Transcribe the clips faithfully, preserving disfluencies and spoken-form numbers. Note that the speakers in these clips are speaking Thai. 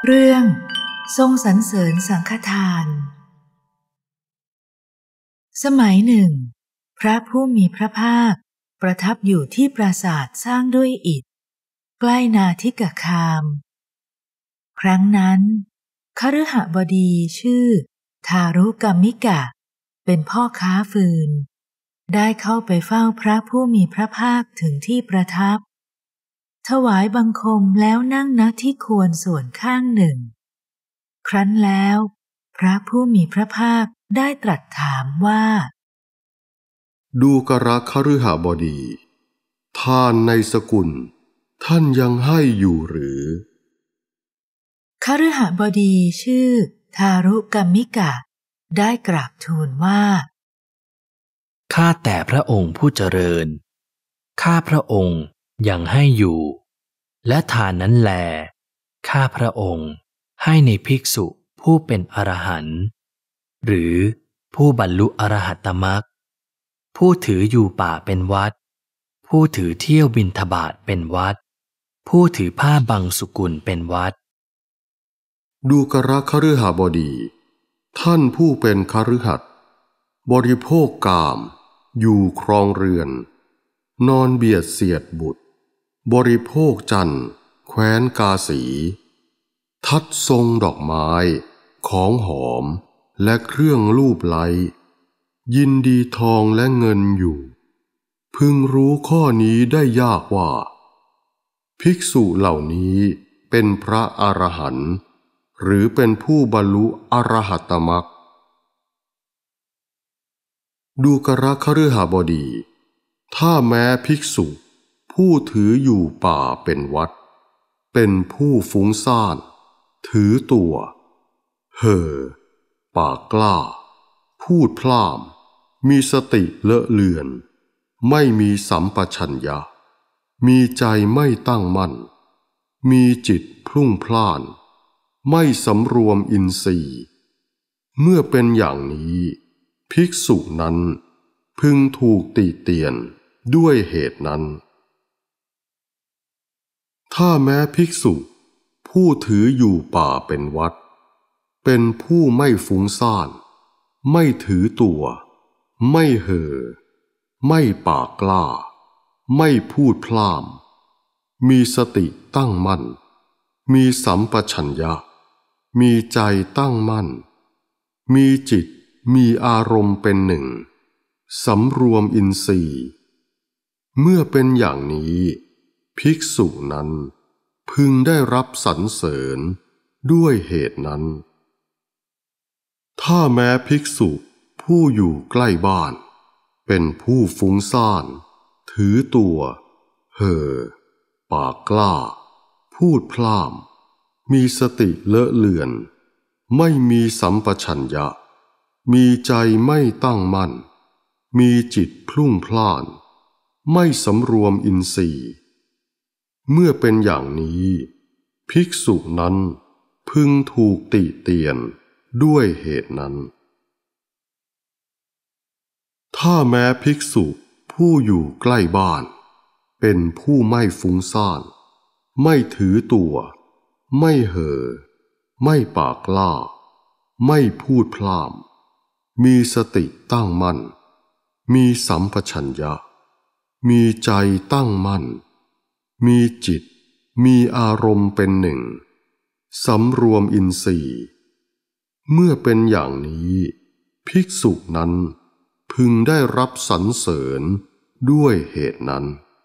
เรื่องทรงสรรเสริญสังฆทานสมัยหนึ่งพระผู้มีพระภาคประทับอยู่ที่ปราสาทสร้างด้วยอิฐใกล้นาทิกคามครั้งนั้นคฤหบดีชื่อทารุกัมมิกะเป็นพ่อค้าฟืนได้เข้าไปเฝ้าพระผู้มีพระภาคถึงที่ประทับถวายบังคมแล้วนั่งณที่ควรส่วนข้างหนึ่งครั้นแล้วพระผู้มีพระภาคได้ตรัสถามว่าดูกระคฤหบดีทานในสกุลท่านยังให้อยู่หรือคฤหบดีชื่อทารุกัมมิกะได้กราบทูลว่าข้าแต่พระองค์ผู้เจริญข้าพระองค์ยังให้อยู่และทานนั้นแลข้าพระองค์ให้ในภิกษุผู้เป็นอรหันต์หรือผู้บรรลุอรหัตตมรรคผู้ถืออยู่ป่าเป็นวัดผู้ถือเที่ยวบิณฑบาตเป็นวัดผู้ถือผ้าบังสุกุลเป็นวัดดูกระคฤหบดีท่านผู้เป็นคฤหัสถ์บริโภคกามอยู่ครองเรือนนอนเบียดเสียดบุตรบริโภคจันทร์แคว้นกาสีทัดทรงดอกไม้ของหอมและเครื่องลูบไล้ยินดีทองและเงินอยู่พึงรู้ข้อนี้ได้ยากว่าภิกษุเหล่านี้เป็นพระอรหันต์หรือเป็นผู้บรรลุอรหัตตมรรคดูกระคฤหบดีถ้าแม้ภิกษุผู้ถืออยู่ป่าเป็นวัดเป็นผู้ฟุ้งซ่านถือตัวเห่อปากกล้าพูดพล่ามมีสติเลอะเลือนไม่มีสัมปชัญญะมีใจไม่ตั้งมั่นมีจิตพลุ่งพล่านไม่สำรวมอินทรีย์เมื่อเป็นอย่างนี้ภิกษุนั้นพึงถูกติเตียนด้วยเหตุนั้นถ้าแม้ภิกษุผู้ถืออยู่ป่าเป็นวัดเป็นผู้ไม่ฟุ้งซ่านไม่ถือตัวไม่เห่อไม่ปากกล้าไม่พูดพล่ามมีสติตั้งมั่นมีสัมปชัญญะมีใจตั้งมั่นมีจิตมีอารมณ์เป็นหนึ่งสำรวมอินทรีย์เมื่อเป็นอย่างนี้ภิกษุนั้นพึงได้รับสรรเสริญด้วยเหตุนั้นถ้าแม้ภิกษุผู้อยู่ใกล้บ้านเป็นผู้ฟุ้งซ่านถือตัวเห่อปากกล้าพูดพล่ามมีสติเลอะเลือนไม่มีสัมปชัญญะมีใจไม่ตั้งมั่นมีจิตพลุ่งพล่านไม่สำรวมอินทรีย์เมื่อเป็นอย่างนี้ภิกษุนั้นพึงถูกติเตียนด้วยเหตุนั้นถ้าแม้ภิกษุผู้อยู่ใกล้บ้านเป็นผู้ไม่ฟุ้งซ่านไม่ถือตัวไม่เห่อไม่ปากกล้าไม่พูดพล่ามมีสติตั้งมั่นมีสัมปชัญญะมีใจตั้งมั่นมีจิตมีอารมณ์เป็นหนึ่งสำรวมอินทรีย์เมื่อเป็นอย่างนี้ภิกษุนั้นพึงได้รับสรรเสริญด้วยเหตุนั้น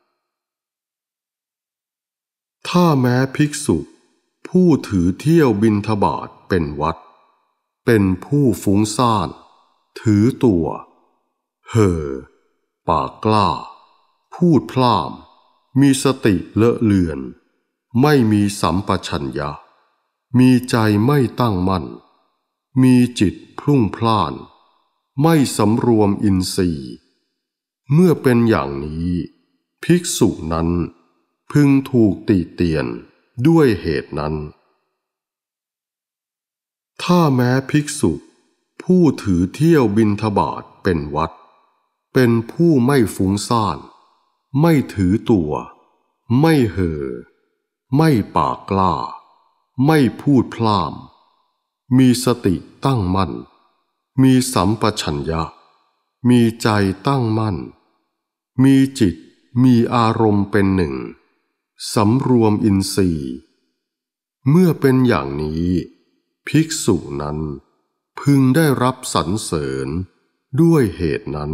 ถ้าแม้ภิกษุผู้ถือเที่ยวบิณฑบาตเป็นวัดเป็นผู้ฟุ้งซ่านถือตัวเห่อปากกล้าพูดพล่ามมีสติเลอะเลือนไม่มีสัมปชัญญะมีใจไม่ตั้งมั่นมีจิตพลุ่งพล่านไม่สำรวมอินทรีย์เมื่อเป็นอย่างนี้ภิกษุนั้นพึงถูกติเตียนด้วยเหตุนั้นถ้าแม้ภิกษุผู้ถือเที่ยวบิณฑบาตเป็นวัดเป็นผู้ไม่ฟุ้งซ่านไม่ถือตัวไม่เห่อไม่ปากกล้าไม่พูดพล่ามมีสติตั้งมั่นมีสัมปชัญญะมีใจตั้งมั่นมีจิตมีอารมณ์เป็นหนึ่งสำรวมอินทรีย์เมื่อเป็นอย่างนี้ภิกษุนั้นพึงได้รับสรรเสริญด้วยเหตุนั้น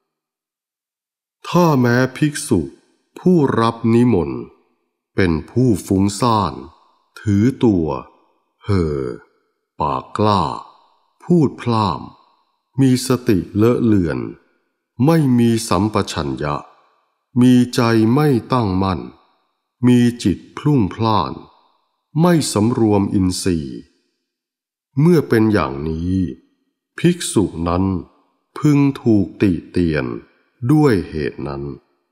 ถ้าแม้ภิกษุผู้รับนิมนต์เป็นผู้ฟุ้งซ่านถือตัวเห่อปากกล้าพูดพล่ามมีสติเลอะเลือนไม่มีสัมปชัญญะมีใจไม่ตั้งมั่นมีจิตพลุ่งพล่านไม่สำรวมอินทรีย์เมื่อเป็นอย่างนี้ภิกษุนั้นพึงถูกติเตียนด้วยเหตุนั้น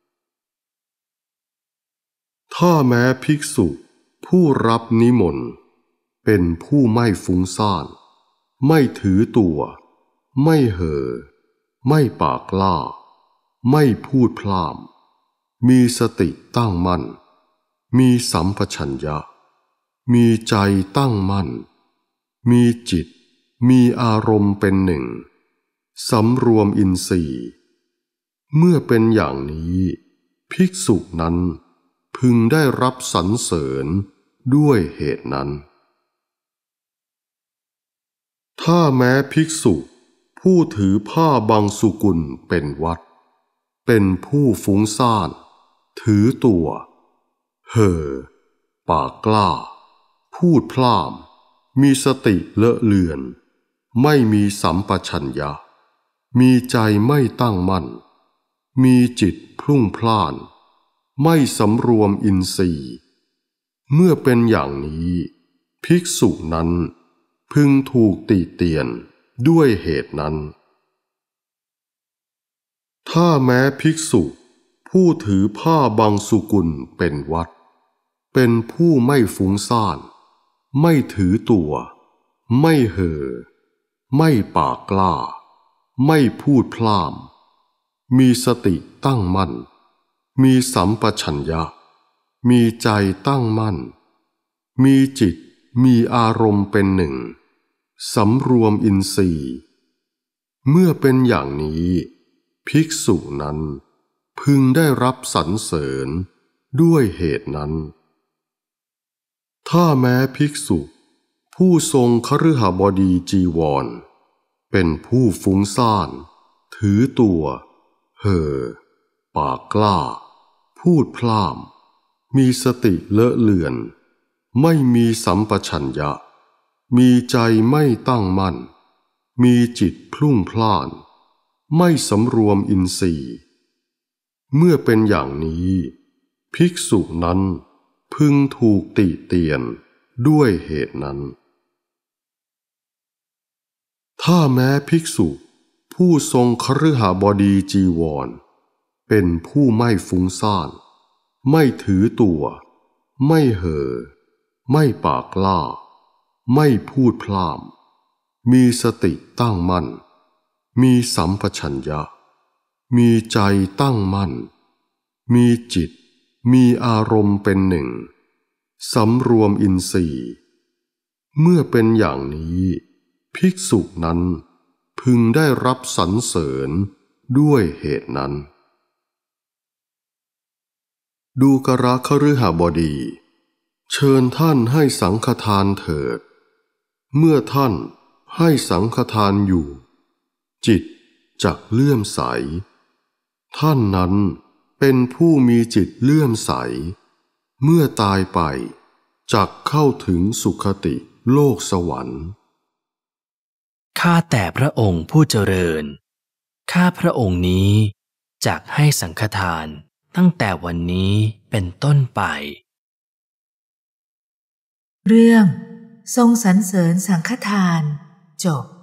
ถ้าแม้ภิกษุผู้รับนิมนต์เป็นผู้ไม่ฟุ้งซ่านไม่ถือตัวไม่เห่อไม่ปากกล้าไม่พูดพล่ามมีสติตั้งมั่นมีสัมปชัญญะมีใจตั้งมั่นมีจิตมีอารมณ์เป็นหนึ่งสำรวมอินทรีย์เมื่อเป็นอย่างนี้ภิกษุนั้นพึงได้รับสรรเสริญด้วยเหตุนั้นถ้าแม้ภิกษุผู้ถือผ้าบังสุกุลเป็นวัดเป็นผู้ฟุ้งซ่านถือตัวเห่อปากกล้าพูดพล่ามมีสติเลอะเลือนไม่มีสัมปชัญญะมีใจไม่ตั้งมั่นมีจิตพลุ่งพล่านไม่สำรวมอินทรีย์เมื่อเป็นอย่างนี้ภิกษุนั้นพึงถูกติเตียนด้วยเหตุนั้นถ้าแม้ภิกษุผู้ถือผ้าบังสุกุลเป็นวัดเป็นผู้ไม่ฟุ้งซ่านไม่ถือตัวไม่เห่อไม่ปากกล้าไม่พูดพล่ามมีสติตั้งมั่นมีสัมปชัญญะมีใจตั้งมั่นมีจิตมีอารมณ์เป็นหนึ่งสำรวมอินทรีย์เมื่อเป็นอย่างนี้ภิกษุนั้นพึงได้รับสรรเสริญด้วยเหตุนั้นถ้าแม้ภิกษุผู้ทรงคฤหบดีจีวรเป็นผู้ฟุ้งซ่านถือตัวเห่อปากกล้าพูดพล่ามมีสติเลอะเลือนไม่มีสัมปชัญญะมีใจไม่ตั้งมั่นมีจิตพลุ่งพล่านไม่สำรวมอินทรีย์เมื่อเป็นอย่างนี้ภิกษุนั้นพึงถูกติเตียนด้วยเหตุนั้นถ้าแม้ภิกษุผู้ทรงคฤหบดีจีวรเป็นผู้ไม่ฟุ้งซ่านไม่ถือตัวไม่เห่อไม่ปากกล้าไม่พูดพล่ามมีสติตั้งมั่นมีสัมปชัญญะมีใจตั้งมั่นมีจิตมีอารมณ์เป็นหนึ่งสำรวมอินทรีย์เมื่อเป็นอย่างนี้ภิกษุนั้นพึงได้รับสรรเสริญด้วยเหตุนั้นดูกรคฤหบดีเชิญท่านให้สังฆทานเถิดเมื่อท่านให้สังฆทานอยู่จิตจักเลื่อมใสท่านนั้นเป็นผู้มีจิตเลื่อมใสเมื่อตายไปจักเข้าถึงสุคติโลกสวรรค์ข้าแต่พระองค์ผู้เจริญข้าพระองค์นี้จักให้สังฆทานตั้งแต่วันนี้เป็นต้นไปเรื่องทรงสรรเสริญสังฆทานจบ